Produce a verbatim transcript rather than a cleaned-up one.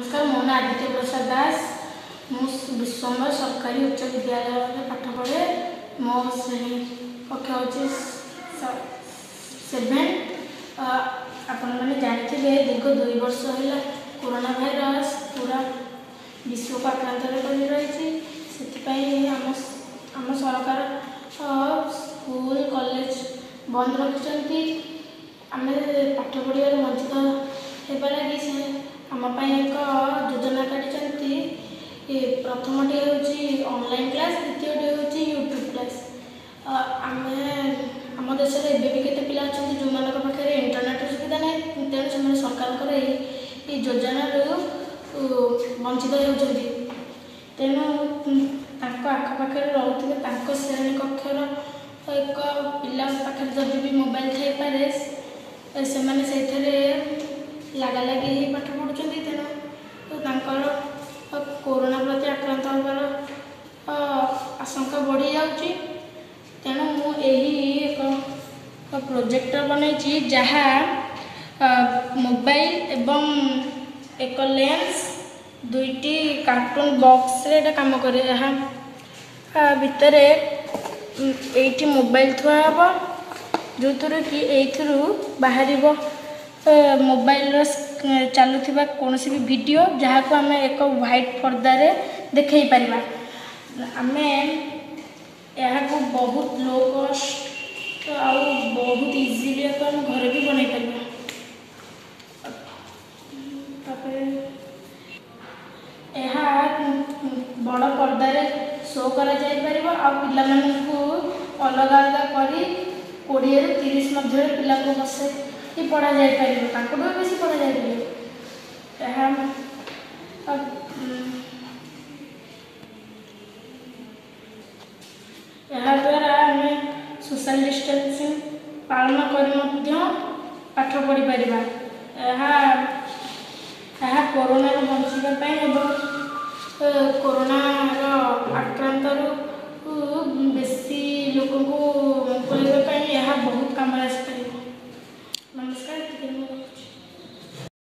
नमस्कार, मो ना आदित्य प्रसाद दास। मु विश्वम्बर सरकारी उच्च विद्यालय में पाठ पढ़े। मो श्रेणी कक्षा हूँ सेभेन। आपण मैंने जानते दीर्घ दुई वर्ष है कोरोना भाइरस पूरा विश्व को आक्रांत कर रही। आम सरकार स्कूल कॉलेज बंद रखिंट आम पाठ पढ़ा वंचित होगा लगी से आम एक योजना काटी। प्रथमटी हूँ ऑनलाइन क्लास, द्वितीयटी हूँ यूट्यूब क्लास। आम आम देश में एवं भी केते पिला अच्छा जो मान पाखे इंटरनेट सुविधा ना, तेणु से सरकार योजना वंचित होती। तेणु आखपाखे रोते श्रेणी कक्षर एक पिला पाखे जब भी मोबाइल थी पारे से लगा लगी पाठ पढ़ुं। तेणु कोरोना प्रति आक्रांत होबार आशंका बढ़ी जाऊँगी। तेणु मुझे एक प्रोजेक्टर बनई जहाँ मोबाइल एवं एक लेंस दुईटी कार्टून बॉक्स रे काम करे। भितर एटी मोबाइल थुआ हम जो थ्रु कि एथुरु बाहर मोबाइल चलुवा कौन भी वीडियो जहाँ को आम एक व्हाइट पर्दारे देखई पारिबा। आम यहाँ को बहुत लो कॉस्ट आउ बहुत इजीली आम घर भी बन पार। बड़ पर्दारे शो करा जाई परिबो आ पिला मानकु अलग अलग करी कोड़े रु तीस मध्य पिला को बसे कि पढ़ा जाई परिबो। ताको भी बेसी पढ़ा जाई परिबो। एहा एहा द्वारा हमें सोशल डिस्टेंसिंग पालन करी मध्य पाठ पढ़ी परिबा। एहा एहा कोरोना रो बंचिबा पई एवं कोरोना आक्रांत बेसी लोक को यह बहुत काम आस।